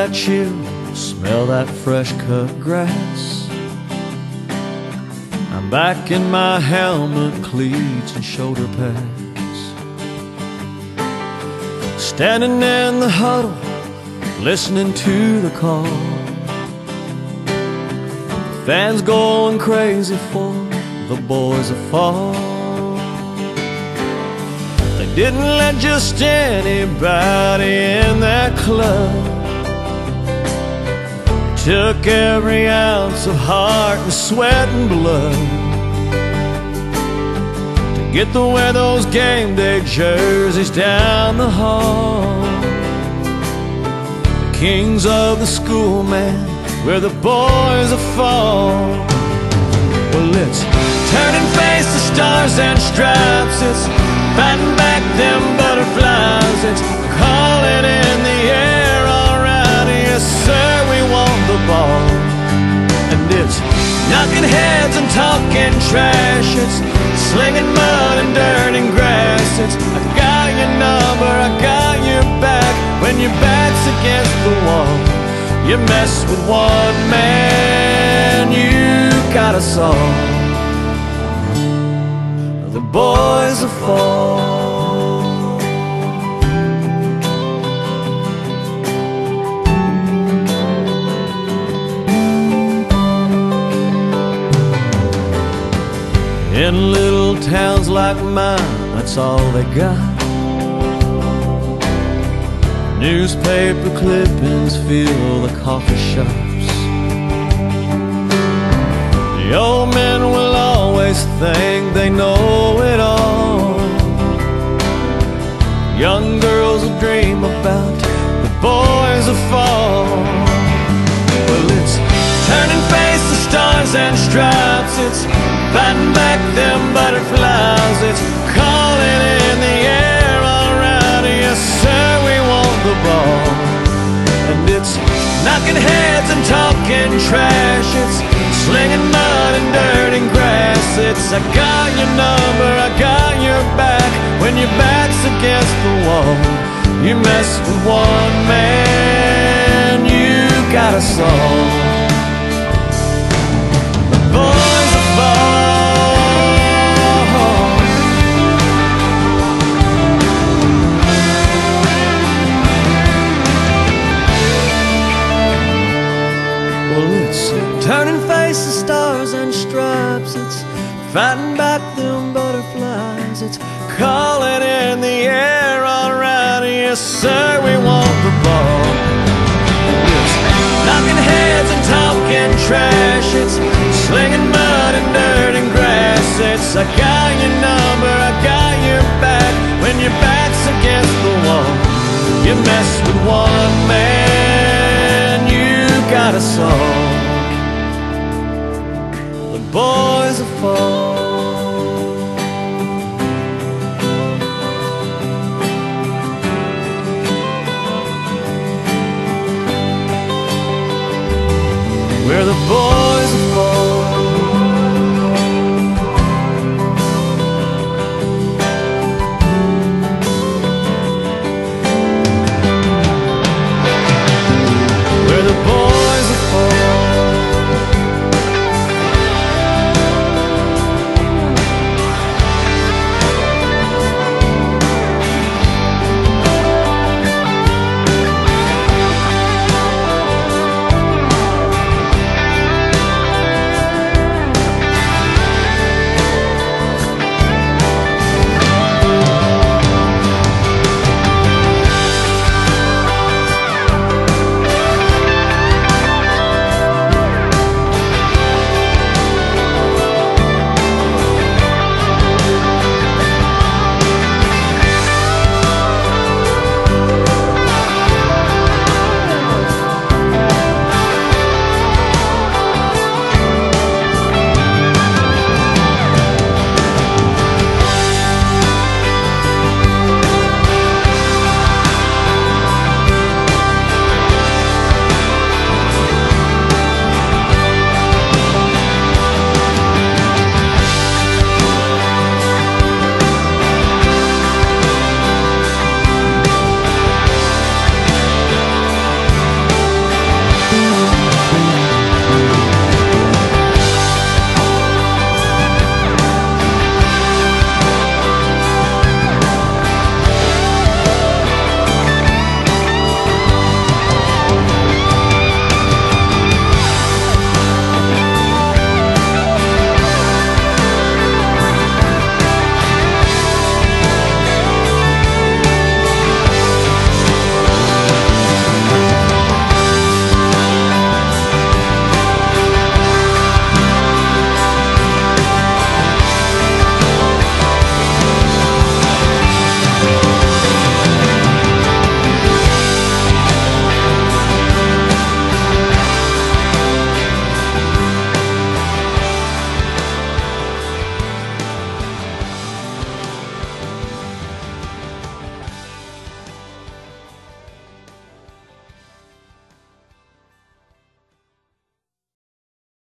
that chill, smell that fresh cut grass. I'm back in my helmet, cleats and shoulder pads, standing in the huddle, listening to the call. The fans going crazy for the boys that fall. They didn't let just anybody in that club. Took every ounce of heart and sweat and blood to get to wear those game day jerseys down the hall. The kings of the school, man, where the boys will fall. Well, it's turn and face the stars and stripes. It's fighting back them butterflies. It's calling in the air, all right, yes sir, we want the ball. And it's knocking heads and talking trash. It's slinging mud and dirt and grass. It's I got your number, I got your back. When your back's against the wall, you mess with one man, you got us all. The boys will fall. In little towns like mine, that's all they got. Newspaper clippings fill the coffee shops. The old men will always think they know it all. Young girls will dream about the boys will fall. Well, it's turn and face the stars and stripes. It's fighting back them butterflies. It's calling in the air, all right, yes sir, we want the ball. And it's knocking heads and talking trash. It's slinging mud and dirt and grass. It's I got your number, I got your back. When your back's against the wall, you mess with one man, you got us all. The boys will fall. Well, it's turn and face the stars and stripes. It's fighting back them butterflies. It's calling in the air, all right, yes sir, we want the ball. It's knocking heads and talking trash. It's slinging mud and dirt and grass. It's I got your number, I got your back. When your back's against the wall, you mess with one man, you got us all.